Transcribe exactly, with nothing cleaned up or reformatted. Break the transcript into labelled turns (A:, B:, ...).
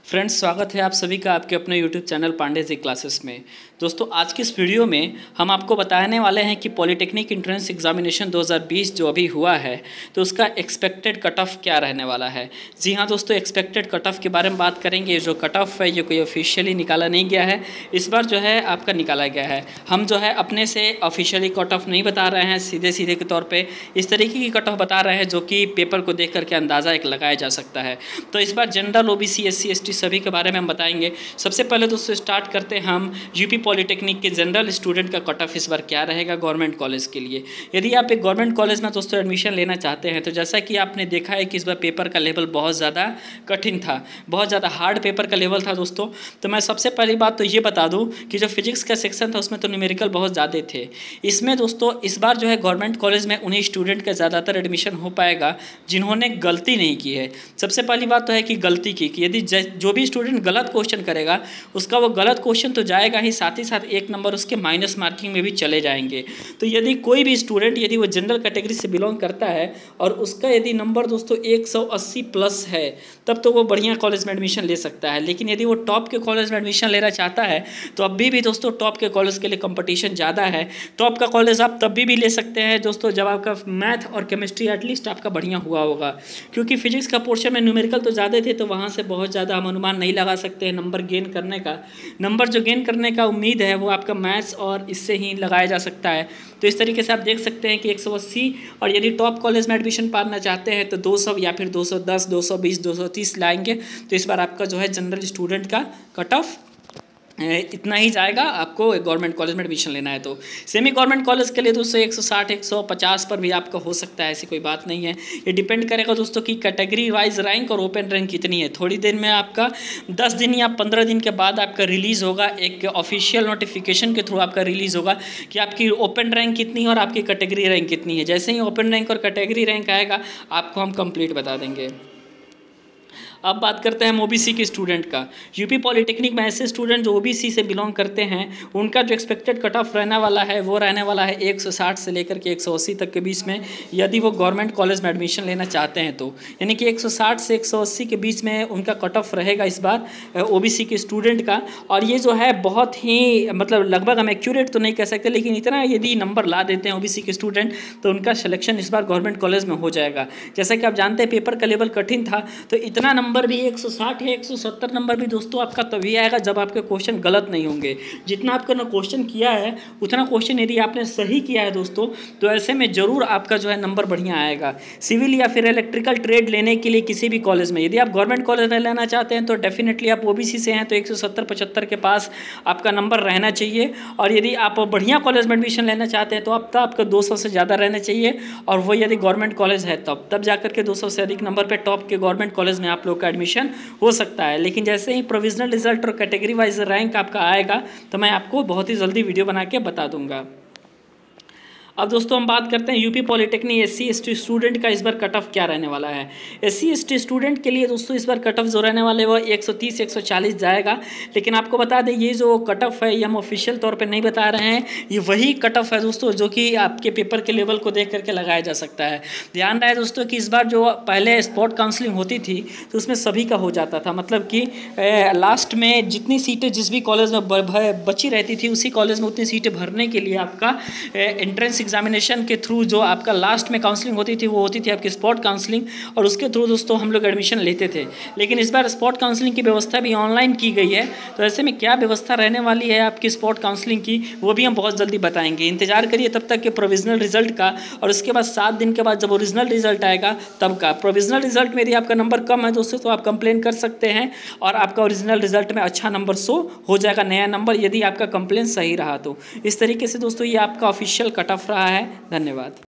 A: Friends, स्वागत है आप सभी का आपके अपने YouTube channel Pandey ji classes में। दोस्तों, आज की इस वीडियो में हम आपको बताने वाले हैं कि पॉलिटेक्निक एंट्रेंस एग्जामिनेशन दो हज़ार बीस जो अभी हुआ है तो उसका एक्सपेक्टेड कट ऑफ क्या रहने वाला है। जी हाँ दोस्तों, एक्सपेक्टेड कट ऑफ के बारे में बात करेंगे। जो कट ऑफ है ये कोई ऑफिशियली निकाला नहीं गया है, इस बार जो है आपका निकाला गया है। हम जो है अपने से ऑफिशियली कट ऑफ नहीं बता रहे हैं, सीधे सीधे के तौर पर इस तरीके की कट ऑफ बता रहे हैं जो कि पेपर को देख करके अंदाज़ा एक लगाया जा सकता है। तो इस बार general, O B C, S C, S T सभी के बारे में हम बताएंगे। सबसे पहले दोस्तों स्टार्ट करते हैं हम यूपी पॉलिटेक्निक के जनरल स्टूडेंट का कट ऑफ इस बार क्या रहेगा गवर्नमेंट कॉलेज के लिए। यदि आप एक गवर्नमेंट कॉलेज में दोस्तों एडमिशन लेना चाहते हैं तो जैसा कि आपने देखा है कि इस बार पेपर का लेवल बहुत ज़्यादा कठिन था, बहुत ज़्यादा हार्ड पेपर का लेवल था दोस्तों। तो मैं सबसे पहली बात तो ये बता दूँ कि जो फिजिक्स का सेक्शन था उसमें तो न्यूमेरिकल बहुत ज़्यादा थे। इसमें दोस्तों इस बार जो है गवर्नमेंट कॉलेज में उन्हीं स्टूडेंट का ज़्यादातर एडमिशन हो पाएगा जिन्होंने गलती नहीं की है। सबसे पहली बात तो है कि गलती की कि यदि जो भी स्टूडेंट गलत क्वेश्चन करेगा उसका वो गलत क्वेश्चन तो जाएगा ही, साथ ही साथ एक नंबर उसके माइनस मार्किंग में भी चले जाएंगे। तो यदि कोई भी स्टूडेंट यदि वो जनरल कैटेगरी से बिलोंग करता है और उसका यदि नंबर दोस्तों एक सौ अस्सी प्लस है तब तो वो बढ़िया कॉलेज में एडमिशन ले सकता है। लेकिन यदि वो टॉप के कॉलेज में एडमिशन लेना चाहता है तो अभी भी दोस्तों टॉप के कॉलेज के लिए कंपटीशन ज़्यादा है। टॉप का कॉलेज आप तब भी भी ले सकते हैं दोस्तों जब आपका मैथ और केमिस्ट्री एटलीस्ट आपका बढ़िया हुआ होगा, क्योंकि फिजिक्स का पोर्शन में न्यूमेरिकल तो ज़्यादा थे तो वहाँ से बहुत ज़्यादा हम अनुमान नहीं लगा सकते हैं नंबर गेन करने का। नंबर जो गेन करने का उम्मीद है वो आपका मैथ्स और इससे ही लगाया जा सकता है। तो इस तरीके से आप देख सकते हैं कि एक सौ अस्सी, और यदि टॉप कॉलेज में एडमिशन पाना चाहते हैं तो दो सौ या फिर दो सौ दस, दो सौ बीस, दो सौ तीस लाएंगे। तो इस बार आपका जो है जनरल स्टूडेंट का कट ऑफ इतना ही जाएगा। आपको गवर्नमेंट कॉलेज में एडमिशन लेना है तो सेमी गवर्नमेंट कॉलेज के लिए दोस्तों एक सौ साठ, एक सौ पचास पर भी आपका हो सकता है, ऐसी कोई बात नहीं है। ये डिपेंड करेगा दोस्तों कि कैटेगरी वाइज रैंक और ओपन रैंक कितनी है। थोड़ी देर में आपका दस दिन या पंद्रह दिन के बाद आपका रिलीज़ होगा, एक ऑफिशियल नोटिफिकेशन के थ्रू आपका रिलीज़ होगा कि आपकी ओपन रैंक कितनी है और आपकी कैटेगरी रैंक कितनी है। जैसे ही ओपन रैंक और कैटेगरी रैंक आएगा आपको हम कंप्लीट बता देंगे। अब बात करते हैं ओबीसी के स्टूडेंट का। यूपी पॉलिटेक्निक में ऐसे स्टूडेंट जो ओबीसी से बिलोंग करते हैं उनका जो एक्सपेक्टेड कट ऑफ रहने वाला है वो रहने वाला है एक सौ साठ से लेकर के एक सौ अस्सी तक के बीच में, यदि वो गवर्नमेंट कॉलेज में एडमिशन लेना चाहते हैं तो। यानी कि एक सौ साठ से एक सौ अस्सी के बीच में उनका कट ऑफ रहेगा इस बार ओबीसी के स्टूडेंट का। और ये जो है बहुत ही मतलब लगभग हम एक्यूरेट तो नहीं कह सकते, लेकिन इतना यदि नंबर ला देते हैं ओबीसी के स्टूडेंट तो उनका सिलेक्शन इस बार गवर्नमेंट कॉलेज में हो जाएगा। जैसा कि आप जानते हैं पेपर का लेवल कठिन था तो इतना नंबर भी एक सौ साठ या एक सौ सत्तर नंबर भी दोस्तों आपका तभी आएगा जब आपके क्वेश्चन गलत नहीं होंगे। जितना आपका ना क्वेश्चन किया है उतना क्वेश्चन यदि आपने सही किया है दोस्तों तो ऐसे में ज़रूर आपका जो है नंबर बढ़िया आएगा। सिविल या फिर इलेक्ट्रिकल ट्रेड लेने के लिए किसी भी कॉलेज में यदि आप गवर्नमेंट कॉलेज में लेना चाहते हैं तो डेफिनेटली आप ओबीसी से हैं तो एक सौ सत्तर पचहत्तर के पास आपका नंबर रहना चाहिए। और यदि आप बढ़िया कॉलेज में एडमिशन लेना चाहते हैं तो अब तक आपका दो सौ से ज़्यादा रहना चाहिए, और वो यदि गवर्नमेंट कॉलेज है तब तब जाकर के दो सौ से अधिक नंबर पर टॉप के गवर्नमेंट कॉलेज में आप लोग का एडमिशन हो सकता है। लेकिन जैसे ही प्रोविजनल रिजल्ट और कैटेगरी वाइज रैंक आपका आएगा तो मैं आपको बहुत ही जल्दी वीडियो बना के बता दूंगा। अब दोस्तों हम बात करते हैं UP polytechnic S C S T student का इस बार कट ऑफ क्या रहने वाला है। S C S T student के लिए दोस्तों इस बार कट ऑफ जो रहने वाले वो एक सौ तीस, एक सौ चालीस जाएगा। लेकिन आपको बता दें ये जो कट ऑफ है ये हम ऑफिशियल तौर पे नहीं बता रहे हैं, ये वही कट ऑफ है दोस्तों जो कि आपके पेपर के लेवल को देख करके लगाया जा सकता है। ध्यान रहे दोस्तों कि इस बार जो पहले स्पॉट काउंसलिंग होती थी तो उसमें सभी का हो जाता था, मतलब कि लास्ट में जितनी सीटें जिस भी कॉलेज में बची रहती थी उसी कॉलेज में उतनी सीटें भरने के लिए आपका एंट्रेंस एग्जामिनेशन के थ्रू जो आपका लास्ट में काउंसलिंग होती थी वो होती थी आपकी स्पॉट काउंसलिंग, और उसके थ्रू दोस्तों हम लोग एडमिशन लेते थे। लेकिन इस बार स्पॉट काउंसलिंग की व्यवस्था भी ऑनलाइन की गई है, तो ऐसे में क्या व्यवस्था रहने वाली है आपकी स्पॉट काउंसलिंग की वो भी हम बहुत जल्दी बताएंगे। इंतजार करिए तब तक के प्रोविजनल रिजल्ट का, और उसके बाद सात दिन के बाद जब ओरिजिनल रिजल्ट आएगा तब का। प्रोविजनल रिजल्ट में यदि आपका नंबर कम है दोस्तों तो आप कंप्लेन कर सकते हैं और आपका ओरिजिनल रिजल्ट में अच्छा नंबर शो हो जाएगा, नया नंबर, यदि आपका कंप्लेन सही रहा तो। इस तरीके से दोस्तों ये आपका ऑफिशियल कट ऑफ रहा है। धन्यवाद।